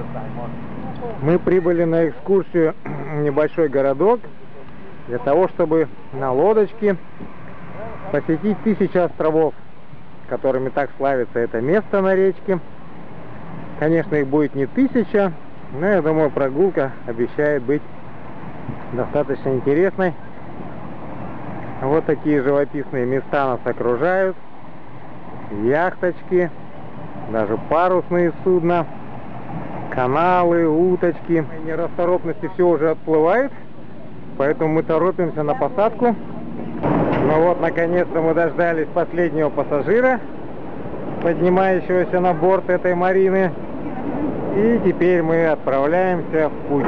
Мы прибыли на экскурсию в небольшой городок для того, чтобы на лодочке посетить 1000 островов, которыми так славится это место на речке. Конечно, их будет не 1000, но я думаю, прогулка обещает быть достаточно интересной. Вот такие живописные места нас окружают. Яхточки, даже парусные судна, каналы, уточки. Нерасторопности все уже отплывает, поэтому мы торопимся на посадку. Ну вот, наконец-то мы дождались последнего пассажира, поднимающегося на борт этой марины. И теперь мы отправляемся в путь.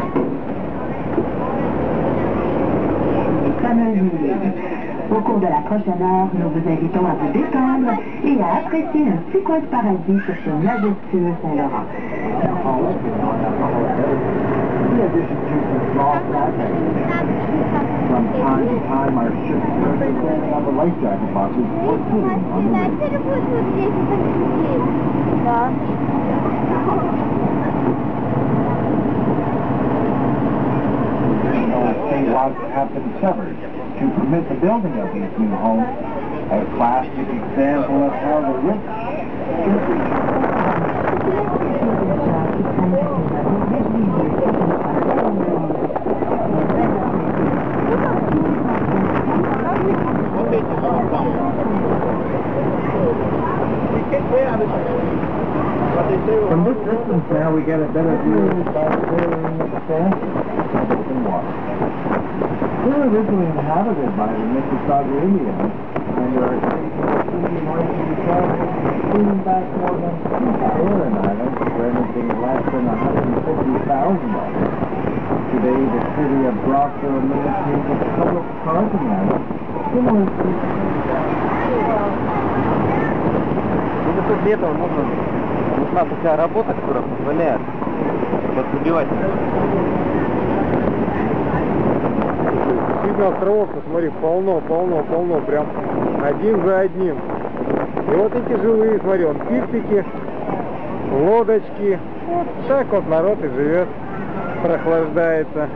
Au cours de la prochaine heure, nous vous invitons à vous détendre et à apprécier un petit coin de paradis sur ce majestueux Saint-Laurent. From time to time, our ships have a life jacket boxes for sitting on the State lots have been severed to permit the building of these new homes, a classic example of how the rich From this distance now, we get a better view of the clearing of the sand and water. They were originally inhabited by the Mississauga Indians, and there are traces of Indian origin traveling back more than 2 Aran Islands for anything less than $150,000. Today, the city of Brockville maintains a public parking lot similar to... Для этого нужна такая работа, которая позволяет подбивать. Видно островов, смотри, полно, прям один за одним. И вот эти жилые, смотри, он пирсики, лодочки. Вот так вот народ и живет, прохлаждается.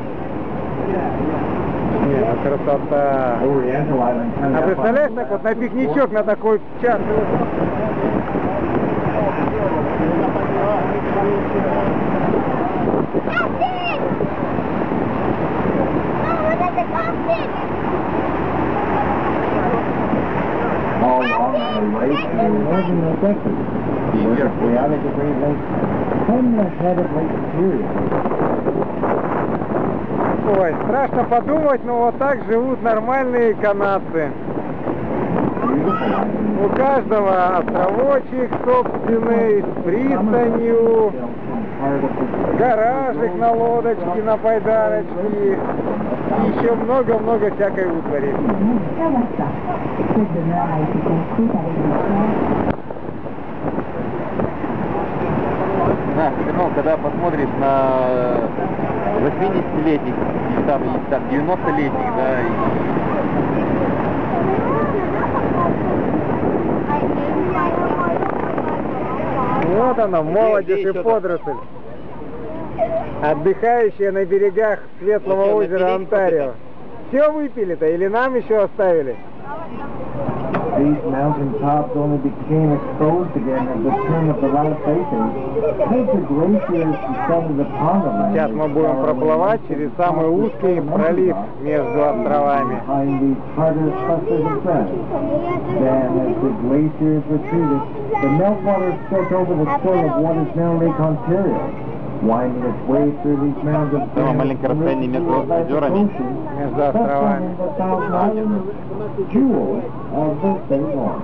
Не, ну красота. А представляешь, так вот на пикничок, на такой час. All along the lake, the northern affected. The out of the Great Lakes, and the head of Lake Superior. Ой, страшно подумать, но вот так живут нормальные канадцы. У каждого островочек собственный, с пристанью, гаражик на лодочке, на байдарочке. И еще много-много всякой утвари. Да, ну, когда посмотришь на 80-летних, или там 90-летних, да, Вот она, молодежь и подросль, отдыхающая на берегах Светлого озера Онтарио. Все выпили-то или нам еще оставили? These mountain tops only became exposed again at the turn of the last century. As the glaciers descended upon the land. Сейчас мы будем проплывать через самый узкий пролив между островами. Behind these harder clusters of sand. Then, as the glaciers retreated, the meltwater swept over the shore of what is now Lake Ontario, winding its way through these mounds of sand. Маленькое расстояние между озерами. Между островами. Jewel of the Saint-Laurent.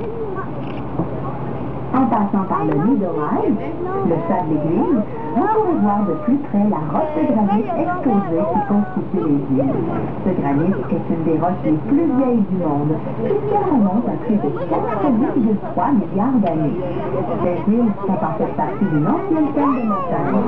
En passant par le lit d'orage, le chat d'église, vous pourrez voir de plus près la roche de granit exposée qui constitue les îles. Ce granit est une des roches les plus vieilles du monde, puisqu'elle remonte à plus de 4,3 milliards d'années. Ces îles sont en fait partie d'une ancienne chaîne de montagnes.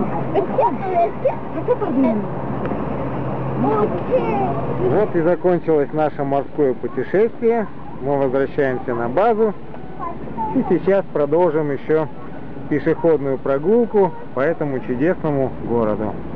Вот и закончилось наше морское путешествие. Мы возвращаемся на базу и сейчас продолжим еще пешеходную прогулку по этому чудесному городу.